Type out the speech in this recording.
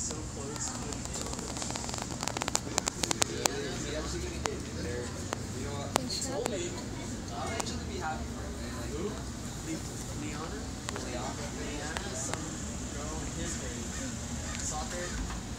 so close to the You know what? He told me. I'll actually be happy for him. Like, Who? Leona? Leon. Leona, some girl in his grade. Soccer.